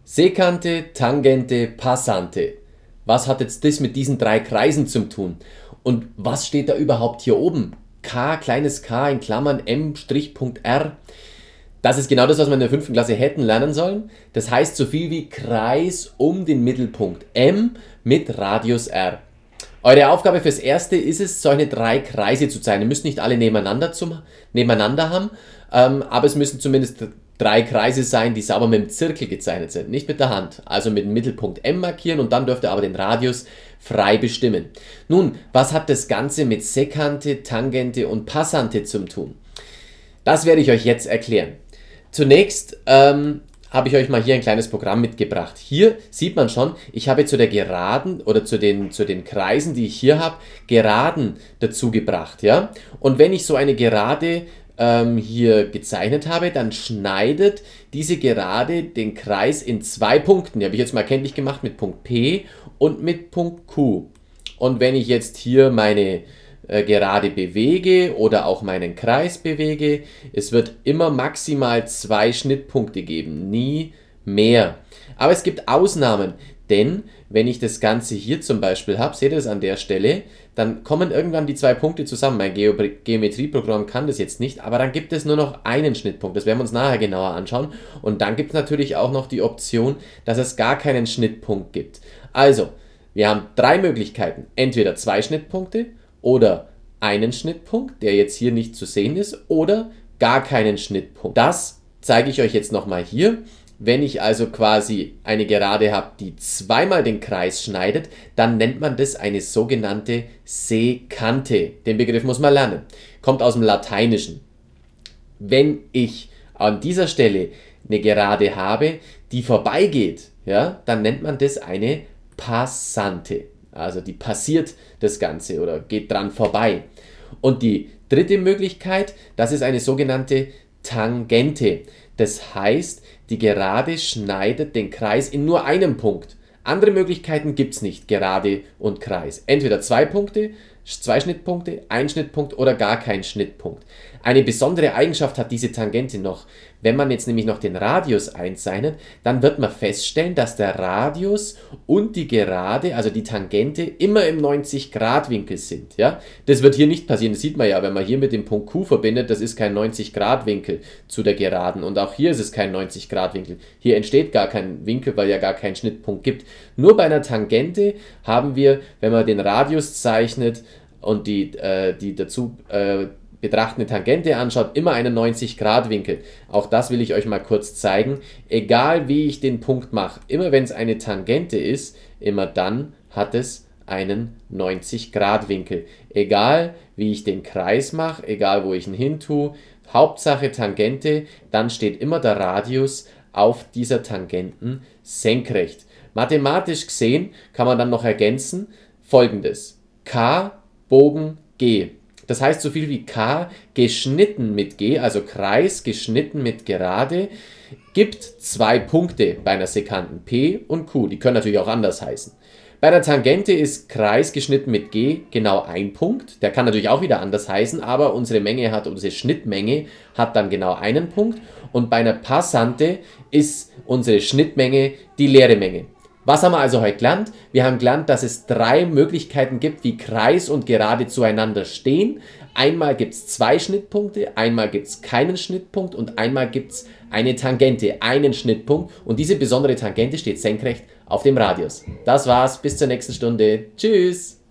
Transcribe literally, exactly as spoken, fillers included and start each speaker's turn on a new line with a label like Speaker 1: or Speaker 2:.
Speaker 1: Sekante, Tangente, Passante. Was hat jetzt das mit diesen drei Kreisen zu tun? Und was steht da überhaupt hier oben? K, kleines k in Klammern, M', Punkt R. Das ist genau das, was wir in der fünften Klasse hätten lernen sollen. Das heißt so viel wie Kreis um den Mittelpunkt M mit Radius R. Eure Aufgabe fürs Erste ist es, solche drei Kreise zu zeichnen. Ihr müsst nicht alle nebeneinander, zum, nebeneinander haben, ähm, aber es müssen zumindest drei Kreise sein, die sauber mit dem Zirkel gezeichnet sind, nicht mit der Hand. Also mit dem Mittelpunkt M markieren und dann dürft ihr aber den Radius frei bestimmen. Nun, was hat das Ganze mit Sekante, Tangente und Passante zu tun? Das werde ich euch jetzt erklären. Zunächst ähm, habe ich euch mal hier ein kleines Programm mitgebracht. Hier sieht man schon, ich habe zu der Geraden oder zu den, zu den Kreisen, die ich hier habe, Geraden dazu gebracht. Ja? Und wenn ich so eine Gerade ähm, hier gezeichnet habe, dann schneidet diese Gerade den Kreis in zwei Punkten. Die habe ich jetzt mal kenntlich gemacht mit Punkt P und mit Punkt Q. Und wenn ich jetzt hier meine äh, Gerade bewege oder auch meinen Kreis bewege, es wird immer maximal zwei Schnittpunkte geben, nie mehr. Aber es gibt Ausnahmen, denn wenn ich das Ganze hier zum Beispiel habe, seht ihr das an der Stelle, dann kommen irgendwann die zwei Punkte zusammen. Mein Geo Geometrieprogramm kann das jetzt nicht, aber dann gibt es nur noch einen Schnittpunkt. Das werden wir uns nachher genauer anschauen. Und dann gibt es natürlich auch noch die Option, dass es gar keinen Schnittpunkt gibt. Also, wir haben drei Möglichkeiten. Entweder zwei Schnittpunkte oder einen Schnittpunkt, der jetzt hier nicht zu sehen ist, oder gar keinen Schnittpunkt. Das zeige ich euch jetzt nochmal hier. Wenn ich also quasi eine Gerade habe, die zweimal den Kreis schneidet, dann nennt man das eine sogenannte Sekante. Den Begriff muss man lernen. Kommt aus dem Lateinischen. Wenn ich an dieser Stelle eine Gerade habe, die vorbeigeht, ja, dann nennt man das eine Passante. Also die passiert das Ganze oder geht dran vorbei. Und die dritte Möglichkeit, das ist eine sogenannte Tangente. Das heißt, die Gerade schneidet den Kreis in nur einem Punkt. Andere Möglichkeiten gibt es nicht, Gerade und Kreis. Entweder zwei Punkte, zwei Schnittpunkte, ein Schnittpunkt oder gar kein Schnittpunkt. Eine besondere Eigenschaft hat diese Tangente noch. Wenn man jetzt nämlich noch den Radius einzeichnet, dann wird man feststellen, dass der Radius und die Gerade, also die Tangente, immer im neunzig Grad Winkel sind. Ja? Das wird hier nicht passieren, das sieht man ja, wenn man hier mit dem Punkt Q verbindet, das ist kein neunzig Grad Winkel zu der Geraden. Und auch hier ist es kein neunzig Grad Winkel. Hier entsteht gar kein Winkel, weil ja gar keinen Schnittpunkt gibt. Nur bei einer Tangente haben wir, wenn man den Radius zeichnet und die, äh, die dazu äh, betrachtende Tangente anschaut, immer einen neunzig Grad Winkel. Auch das will ich euch mal kurz zeigen. Egal wie ich den Punkt mache, immer wenn es eine Tangente ist, immer dann hat es einen neunzig Grad Winkel. Egal wie ich den Kreis mache, egal wo ich ihn hin tue, Hauptsache Tangente, dann steht immer der Radius auf dieser Tangenten senkrecht. Mathematisch gesehen kann man dann noch ergänzen Folgendes: K, Bogen, G. Das heißt so viel wie K geschnitten mit G, also Kreis geschnitten mit Gerade, gibt zwei Punkte bei einer Sekanten P und Q. Die können natürlich auch anders heißen. Bei einer Tangente ist Kreis geschnitten mit G genau ein Punkt. Der kann natürlich auch wieder anders heißen, aber unsere Menge hat, unsere Schnittmenge hat dann genau einen Punkt. Und bei einer Passante ist unsere Schnittmenge die leere Menge. Was haben wir also heute gelernt? Wir haben gelernt, dass es drei Möglichkeiten gibt, wie Kreis und Gerade zueinander stehen. Einmal gibt es zwei Schnittpunkte, einmal gibt es keinen Schnittpunkt und einmal gibt es eine Tangente, einen Schnittpunkt. Und diese besondere Tangente steht senkrecht auf dem Radius. Das war's, bis zur nächsten Stunde. Tschüss!